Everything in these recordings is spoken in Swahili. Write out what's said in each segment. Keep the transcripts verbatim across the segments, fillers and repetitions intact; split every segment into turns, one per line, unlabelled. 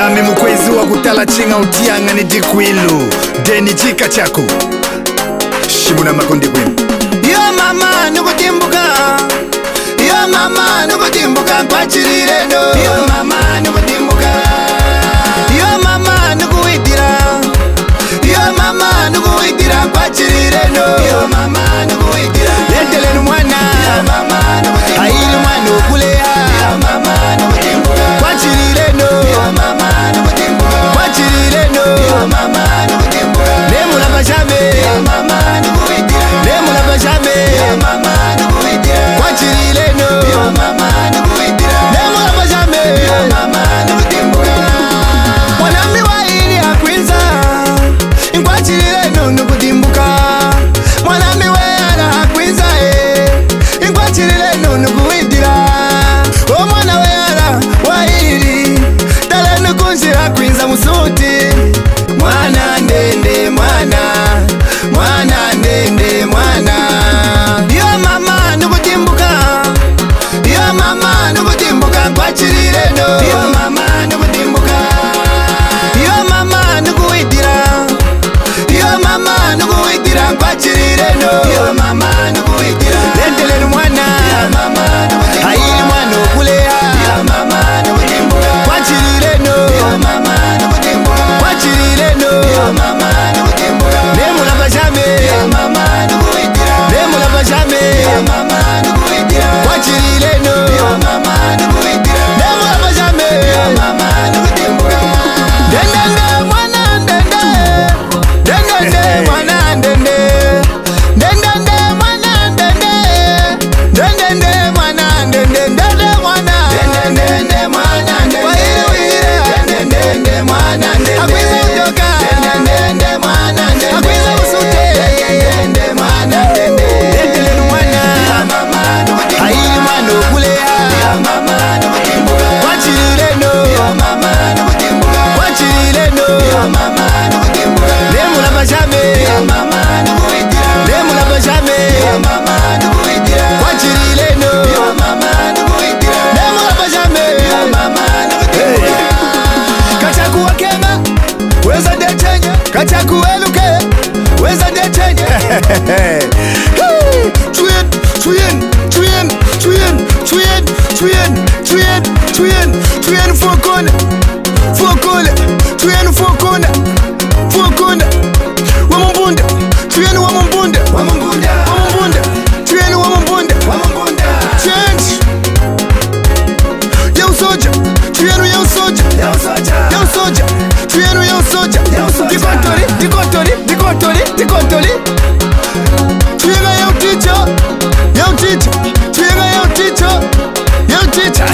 Yami mukwezi wa kutala chinga utianga ni dikwilu Deni chika chako Shibuna makundi kwenu.
Yo mama nukutimbuka, yo mama nukutimbuka kwa chirire no. Yo mama nukutimbuka, yo mama nukuitira, yo mama nukuitira kwa chirire no. Yo mama nukuitira, letele no mwana, yo mama nukutimbuka, haili mwana ukulea, yo mama nukutimbuka kwa chirire no. Yo mama nukutimbuka kwa chirire no. Yo mama nukutimbuka, nemu la bajame, yo mama nukuitira, nemu la bajame, yo mama nukuitira kwa chirire no. Yo mama nukuitira, nemu la bajame, yo mama nukutimbuka. Mwanami wa ili hakwinza kwa chirire no nukutimbuka. Mwanami wa ala hakwinza eh kwa chirire no nukuitira. O mwana wa ala wa ili dala nukunjira kwinza musuti. Mwana ndende mwana, mwana ndende mwana. Yo mama nukutimbuka, yo mama nukutimbuka kwa chirire no. Yo mama nukutimbuka, yo mama nukuitira, yo mama nukuitira kwa chirire no. Yo mama nukuitira, letele no mwana, yo mama nukutimbuka, haili mwana ukulea, yo mama nukutimbuka kwa chirire no. Yo mama nukutimbuka kwa chirire no. Yo mama nukutimbuka, nemu la bajame, yo mama nukuitira, nemu la bajame, yo mama nukuitira kwa chirire no. Yo mama nukuitira, nemu la bajame, yo mama nukutimbuka. Dendende mwana dende, dendende mwana dende, dendende mwana dende, dendende mwana dende, dendende mwana, dendende mwana dende, waile waile, dendende mwana dende, akwiza utoka, dendende mwana dende, akwiza usute, dendende mwana dende, dendende mwana, yo mama nukutimbuka, haili mwana ukulea, yo mama nukutimbuka kwa chirire no. Yo mama nukutimbuka kwa chirire no. Yo mama nukutimbuka, nemu la bajame, yo mama nukuitira, nemu la bajame, yo mama nukuitira kwa chirire no. Yo mama nukuitira, nemu la bajame, yo mama nukutimbuka. Kachaku wakenga, weza dechenye, kachaku eluke, weza dechenye. Chuyen, chuyen, chuyen, chuyen, chuyen, chuyen, chuyen, chuyen, chuyen fokone, fokone, chuyen fokone, fokone. Wamumbunda, chuyen wamumbunda, wamumbunda, wamumbunda, chuyen wamumbunda, wamumbunda. Change. Yo soja, chuyen yo soja, yo soja, yo soja, chuyen yo soja, yo soja. Dikotori, dikotori, dikotori, dikotori. Chuyen yo teacher, yo teacher, chuyen yo teacher, yo teacher.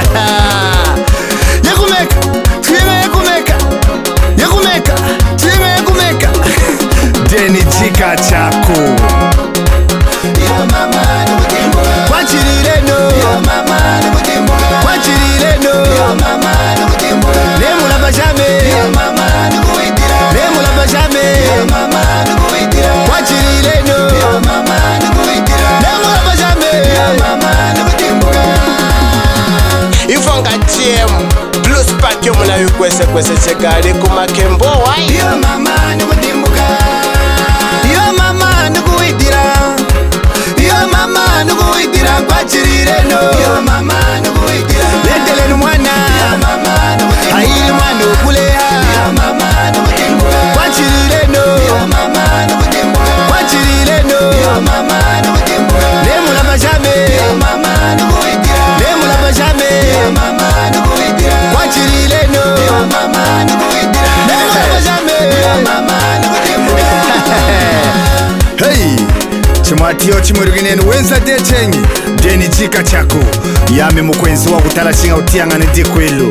Yakumeka, chuyen yakumeka, yakumeka, chuyen yakumeka. Deni chika chako. Yo mama nukutimbuka kwa chirire no. Yo mama nukutimbuka kwa chirire no. Yo mama nukutimbuka, nemu la bajame, yo mama nukuitira, nemu la bajame, yo mama nukuitira kwa chirire no. Yo mama nukuitira, nemu la bajame, yo mama nukutimbuka.
Ifonga tiemu Blues pack yo muna yukwese kwese chekari kumakembo wai.
Yo mama nukutimbuka, yo mama nukuitira, yo mama nukuitira kwa chirire no. Yo mama nukuitira, letele no mwana, yo mama nukutimbuka, haili mwana ukulea, yo mama nukutimbuka kwa chirire no. Yo mama nukutimbuka kwa chirire no. Yo mama nukutimbuka, nemu la bajame, yo mama nukuitira, nemu la bajame, yo mama nukuitira kwa chirire no. Yo mama nukuitira, nemu la bajame, yo mama nukutimbuka.
Hey, chimwatiyo chimwirugine wenza dechenyi Deni chika chako. Yami mukwenzi wa kutala chinga utianga ni dikwilu.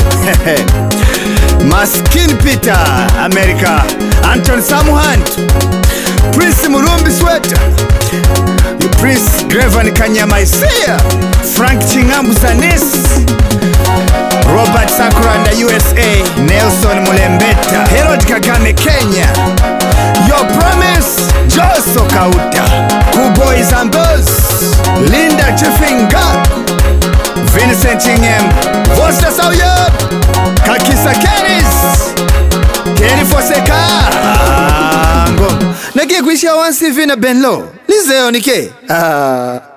Maskin Peter, America, Anton Samuhant, Prince Murumbi Sweta, Prince Grevan Kanyama Isaiah, Frank Chingambu Zanis, Robert Sakuranda U S A, Nelson Mulembeta, Herod Kagame Kenya, Your Promise, Joso Kauta, Kuboy Zambos, Linda Chifinga, Vincent Ingem, Vosta Sawyab, Kakisa Keris, Ah, ngoma. Nake kuishia one C V na Benlo. Lizeo nike. Ah.